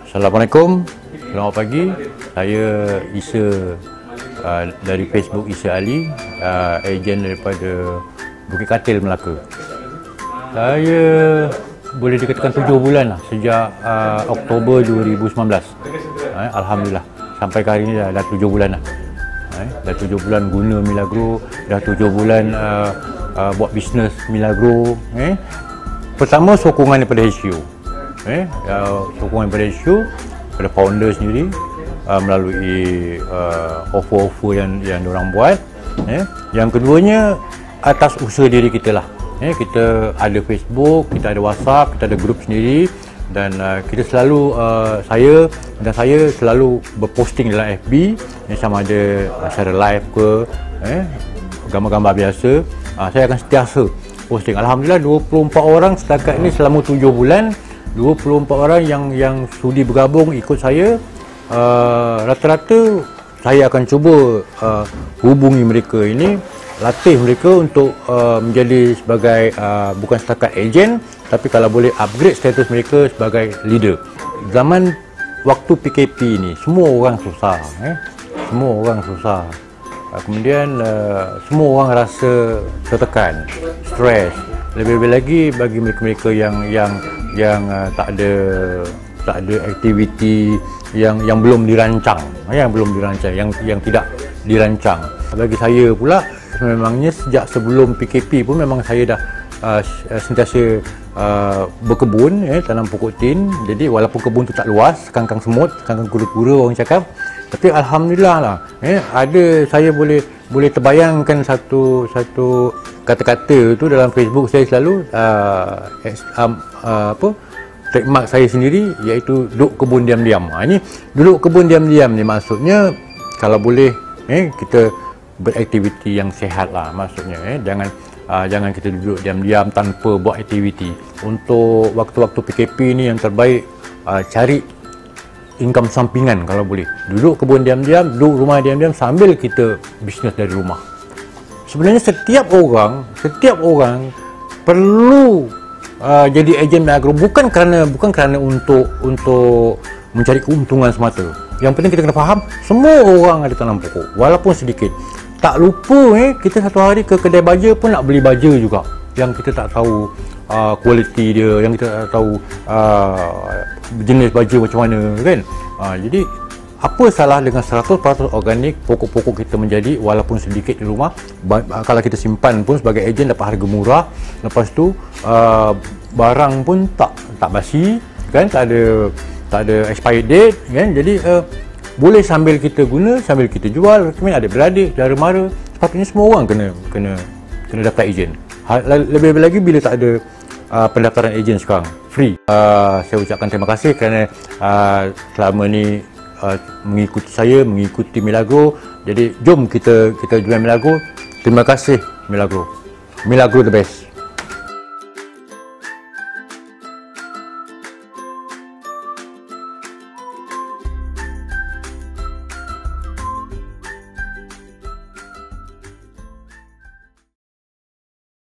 Assalamualaikum, selamat pagi. Saya Isa dari Facebook Isa Ali, ejen daripada Bukit Katil, Melaka. Saya boleh dikatakan 7 bulan lah, sejak Oktober 2019. Alhamdulillah, sampai ke hari ni dah 7 bulan lah. Dah 7 bulan guna Milagro, dah 7 bulan buat bisnes Milagro. Pertama, sokongan daripada HQ. Sokongan daripada HQ, daripada founder sendiri, melalui offer-offer yang diorang buat. Yang keduanya, atas usaha diri kita lah. Kita ada Facebook, kita ada WhatsApp, kita ada grup sendiri, dan kita selalu saya selalu berposting dalam FB, sama ada secara live ke, gambar-gambar biasa. Saya akan sentiasa posting. Alhamdulillah 24 orang setakat ini selama 7 bulan. 24 orang yang sudi bergabung ikut saya. Rata-rata saya akan cuba hubungi mereka ini, latih mereka untuk menjadi sebagai bukan setakat ejen, tapi kalau boleh upgrade status mereka sebagai leader. Zaman waktu PKP ni semua orang susah, semua orang susah. Kemudian semua orang rasa tertekan, stres. Lebih-lebih lagi bagi mereka-mereka yang tak ada aktiviti yang belum dirancang, yang tidak dirancang. Bagi saya pula, memangnya sejak sebelum PKP pun memang saya dah sentiasa berkebun, tanam pokok tin. Jadi walaupun kebun tu tak luas, kangkang semut, kangkang kura-kura orang cakap, tapi alhamdulillah lah, saya boleh terbayangkan satu kata-kata tu dalam Facebook saya selalu trademark saya sendiri, iaitu duduk kebun diam-diam. Ini duduk kebun diam-diam ni maksudnya kalau boleh kita beraktiviti yang sihat lah, maksudnya jangan kita duduk diam-diam tanpa buat aktiviti. Untuk waktu-waktu PKP ni yang terbaik, cari income sampingan kalau boleh. Duduk kebun diam-diam, duduk rumah diam-diam sambil kita bisnes dari rumah. Sebenarnya setiap orang perlu jadi ejen Milagro, bukan kerana untuk mencari keuntungan semata. Yang penting kita kena faham semua orang ada tanam pokok walaupun sedikit. Tak lupa kita satu hari ke kedai baja pun nak beli baja juga yang kita tak tahu kualiti dia, yang kita tak tahu jenis baja macam mana kan. Jadi apa salah dengan 100% organik pokok-pokok kita menjadi walaupun sedikit di rumah. Kalau kita simpan pun sebagai ejen dapat harga murah, lepas tu barang pun tak basi kan, tak ada expired date kan. Jadi boleh sambil kita guna, sambil kita jual. Kemudian ada beradik, saudara mara, sepatutnya semua orang kena daftar ejen. Lebih lagi bila tak ada pendaftaran ejen sekarang free. Saya ucapkan terima kasih kerana selama ni mengikuti saya, mengikuti Milagro. Jadi jom kita join Milagro. Terima kasih Milagro. Milagro the best.